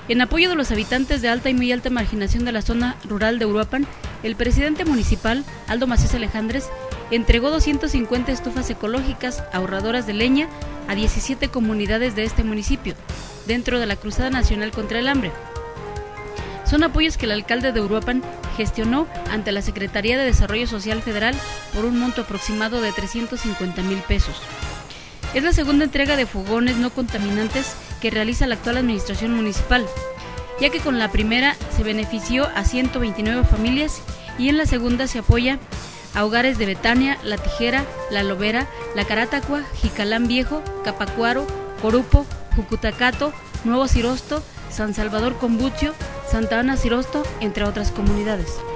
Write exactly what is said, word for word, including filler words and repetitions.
En apoyo de los habitantes de alta y muy alta marginación de la zona rural de Uruapan, el presidente municipal, Aldo Macías Alejandres, entregó doscientas cincuenta estufas ecológicas ahorradoras de leña a diecisiete comunidades de este municipio, dentro de la Cruzada Nacional contra el Hambre. Son apoyos que el alcalde de Uruapan gestionó ante la Secretaría de Desarrollo Social Federal por un monto aproximado de trescientos cincuenta mil pesos. Es la segunda entrega de fogones no contaminantes que realiza la actual administración municipal, ya que con la primera se benefició a ciento veintinueve familias y en la segunda se apoya a hogares de Betania, La Tijera, La Lobera, La Caratacua, Jicalán Viejo, Capacuaro, Corupo, Jucutacato, Nuevo Cirosto, San Salvador Combucio, Santa Ana Cirosto, entre otras comunidades.